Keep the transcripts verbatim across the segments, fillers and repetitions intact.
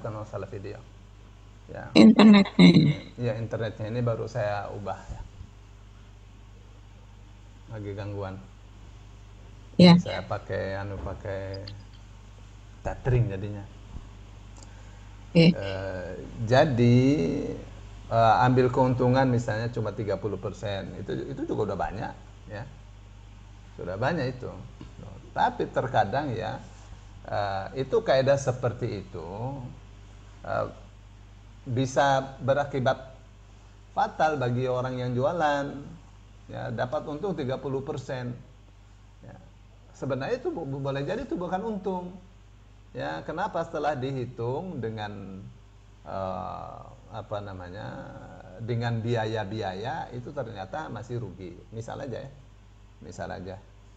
bukan masalah video. Ya, Internetnya. ya internetnya ini baru saya ubah ya. Lagi gangguan. Jadi Ya, saya pakai anu pakai tethering jadinya. oke. Eh, jadi eh, ambil keuntungan misalnya cuma tiga puluh persen. Itu itu juga udah banyak ya. Sudah banyak itu. Tapi terkadang ya eh, itu kaidah seperti itu eh, bisa berakibat fatal bagi orang yang jualan. Ya, dapat untung tiga puluh persen. Ya. Sebenarnya itu boleh jadi itu bukan untung. Ya, kenapa setelah dihitung dengan eh, apa namanya? Dengan biaya-biaya itu ternyata masih rugi. Misal aja ya. Misal aja.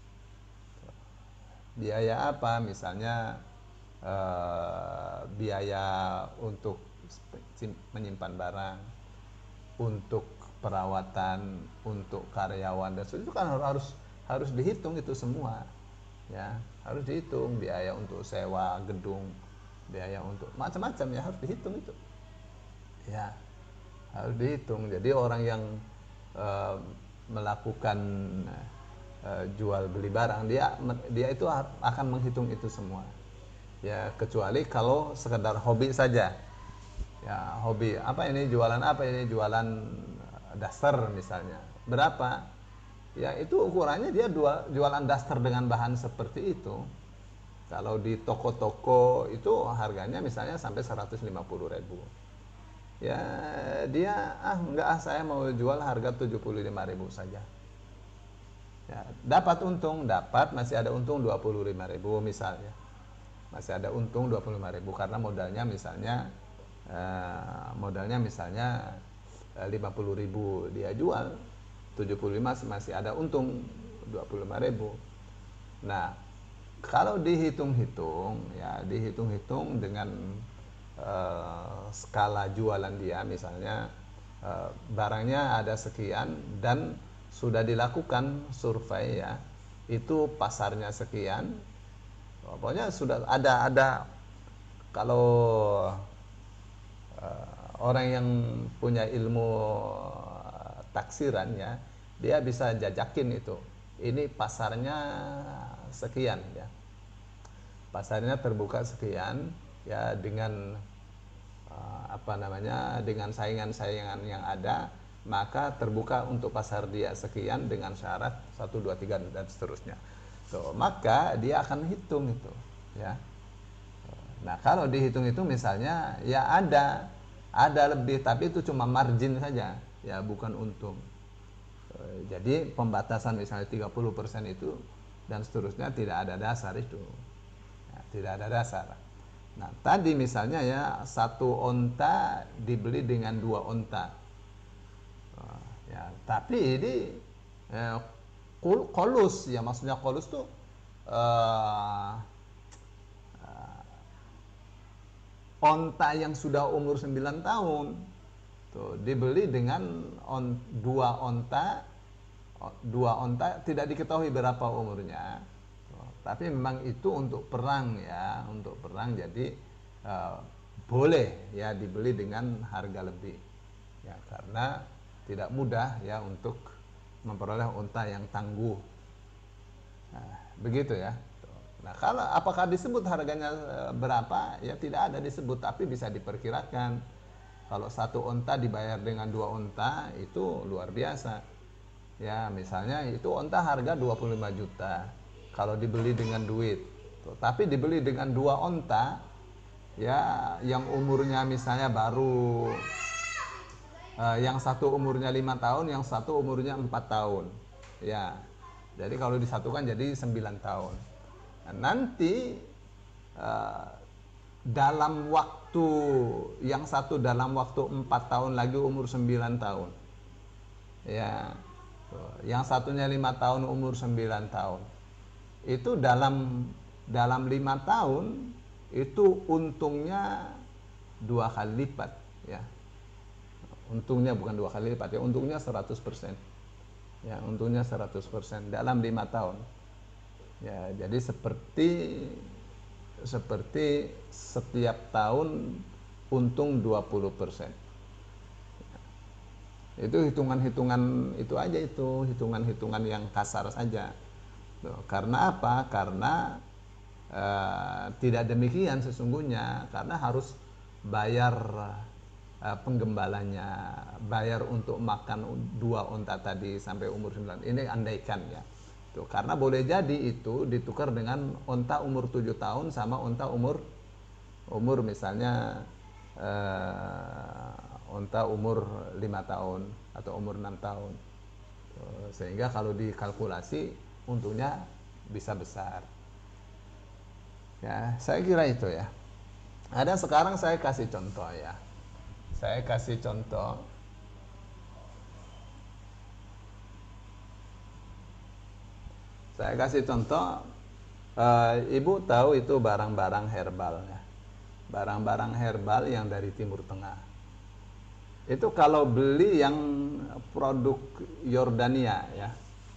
Biaya apa? Misalnya eh, biaya untuk menyimpan barang, untuk perawatan, untuk karyawan dan sebagainya itu kan harus harus dihitung itu semua. Ya, harus dihitung biaya untuk sewa gedung, biaya untuk macam-macam ya harus dihitung itu. Ya, harus dihitung. Jadi orang yang eh, melakukan eh, jual beli barang dia dia itu akan menghitung itu semua. Ya, kecuali kalau sekedar hobi saja. Ya, hobi. Apa ini jualan apa ini jualan daster misalnya. Berapa? Ya, itu ukurannya dia jualan daster dengan bahan seperti itu. Kalau di toko-toko itu harganya misalnya sampai seratus lima puluh ribu. Ya, dia ah enggak ah saya mau jual harga tujuh puluh lima ribu saja. Ya, dapat untung, dapat masih ada untung dua puluh lima ribu misalnya. Masih ada untung dua puluh lima ribu karena modalnya misalnya eh, modalnya misalnya eh, lima puluh ribu dia jual tujuh puluh lima masih ada untung dua puluh lima ribu. Nah, kalau dihitung-hitung ya dihitung-hitung dengan eh, skala jualan dia misalnya eh, barangnya ada sekian dan sudah dilakukan survei ya itu pasarnya sekian. Pokoknya sudah ada ada kalau uh, orang yang punya ilmu uh, taksiran ya, dia bisa jajakin itu. Ini pasarnya sekian ya. Pasarnya terbuka sekian ya dengan uh, apa namanya? Dengan saingan-saingan yang ada, maka terbuka untuk pasar dia sekian dengan syarat satu dua tiga dan seterusnya. So, maka dia akan hitung itu ya. Nah, kalau dihitung itu misalnya ya ada ada lebih tapi itu cuma margin saja, ya bukan untung. Eh, Jadi pembatasan misalnya tiga puluh persen itu dan seterusnya tidak ada dasar itu. Ya, tidak ada dasar. Nah, tadi misalnya ya satu onta dibeli dengan dua onta. Oh, ya, tapi ini eh, kolus ya maksudnya kolus tuh eh, onta yang sudah umur sembilan tahun tuh dibeli dengan on, dua onta dua onta tidak diketahui berapa umurnya tuh, tapi memang itu untuk perang ya untuk perang jadi uh, boleh ya dibeli dengan harga lebih ya karena tidak mudah ya untuk memperoleh onta yang tangguh. Nah, begitu ya. Nah, kalau apakah disebut harganya eh, berapa? Ya tidak ada disebut, tapi bisa diperkirakan. Kalau satu onta dibayar dengan dua onta itu luar biasa. Ya, misalnya itu onta harga dua puluh lima juta. Kalau dibeli dengan duit. Tuh, tapi dibeli dengan dua onta ya yang umurnya misalnya baru eh, yang satu umurnya lima tahun, yang satu umurnya empat tahun. Ya. Jadi kalau disatukan jadi sembilan tahun. Nah, nanti uh, dalam waktu yang satu dalam waktu empat tahun lagi umur sembilan tahun. Ya. Yang satunya lima tahun umur sembilan tahun. Itu dalam dalam lima tahun itu untungnya dua kali lipat ya. Untungnya bukan dua kali lipat ya, untungnya seratus persen. Ya, untungnya seratus persen dalam lima tahun. Ya, jadi seperti seperti setiap tahun untung dua puluh persen. Itu hitungan-hitungan itu aja, itu hitungan-hitungan yang kasar saja. Tuh, karena apa? Karena eh, tidak demikian sesungguhnya, karena harus bayar eh, penggembalanya, bayar untuk makan dua unta tadi sampai umur sembilan. Ini andaikan ya. Tuh, karena boleh jadi itu ditukar dengan unta umur tujuh tahun sama unta umur umur misalnya eh, unta umur lima tahun atau umur enam tahun. Tuh, sehingga kalau dikalkulasi untungnya bisa besar. Ya, saya kira itu ya. Ada sekarang saya kasih contoh ya. Saya kasih contoh. Saya kasih contoh. Eh, ibu tahu itu barang-barang herbal ya. Barang-barang herbal yang dari Timur Tengah. Itu kalau beli yang produk Yordania ya,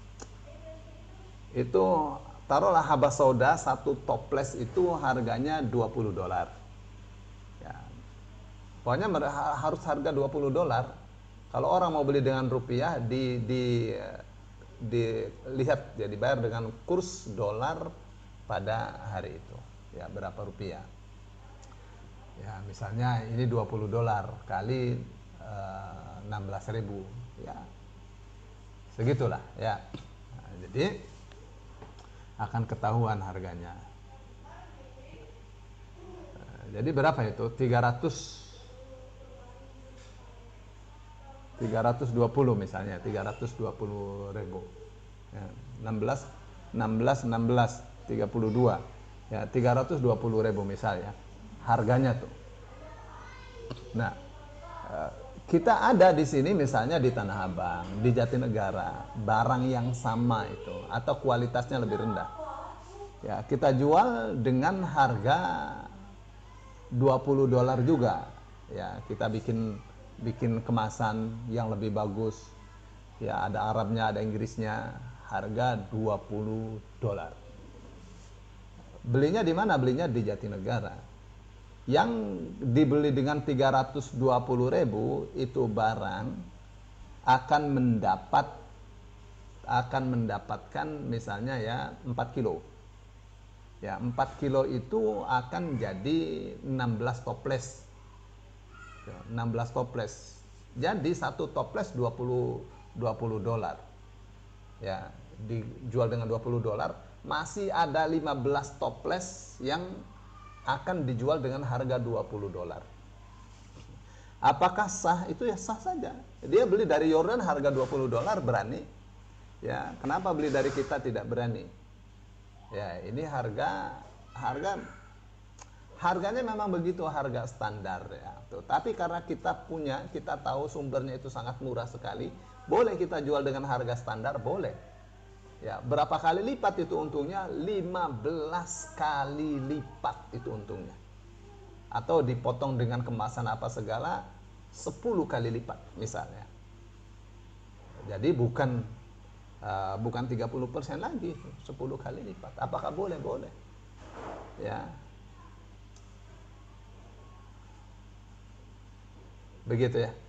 itu taruhlah habas sauda satu toples itu harganya dua puluh dolar. Ya. Pokoknya harus harga dua puluh dolar. Kalau orang mau beli dengan rupiah, di di dilihat ya, dibayar dengan kurs dolar pada hari itu. Ya, berapa rupiah? Ya, misalnya ini dua puluh dolar kali eh, enam belas ribu. Ya. Segitulah ya. Nah, jadi akan ketahuan harganya. Jadi berapa itu? tiga ratus tiga ratus dua puluh misalnya, tiga ratus dua puluh ribu. Ya, enam belas enam belas enam belas tiga puluh dua. Ya, tiga ratus dua puluh ribu misalnya. Harganya tuh. Nah, kita ada di sini misalnya di Tanah Abang, di Jatinegara, barang yang sama itu atau kualitasnya lebih rendah. Ya, kita jual dengan harga dua puluh dolar juga. Ya, kita bikin bikin kemasan yang lebih bagus. Ya, ada Arabnya, ada Inggrisnya, harga dua puluh dolar. Belinya di mana? Belinya di Jatinegara. Yang dibeli dengan tiga ratus dua puluh ribu itu barang akan mendapat akan mendapatkan misalnya ya empat kilo. Ya, empat kilo itu akan jadi enam belas toples. Ya, enam belas toples. Jadi satu toples dua puluh dolar. Ya, dijual dengan dua puluh dolar, masih ada lima belas toples yang akan dijual dengan harga dua puluh dolar. Apakah sah? Itu ya sah saja. Dia beli dari Yordan harga dua puluh dolar, berani. Ya, kenapa beli dari kita tidak berani? Ya, ini harga harga harganya memang begitu, harga standar ya. Tuh, tapi karena kita punya, kita tahu sumbernya itu sangat murah sekali, boleh kita jual dengan harga standar, boleh. Ya, berapa kali lipat itu untungnya? lima belas kali lipat itu untungnya. Atau dipotong dengan kemasan apa segala, sepuluh kali lipat misalnya. Jadi bukan uh, bukan tiga puluh persen lagi, sepuluh kali lipat. Apakah boleh? Boleh. Ya. Begitu ya.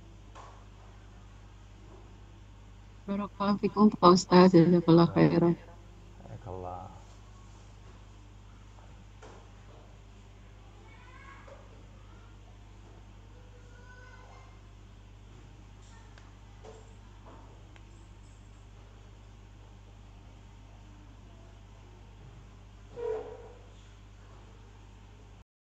Barakallahu fikum Pak Ustaz, jazakallahu khairan.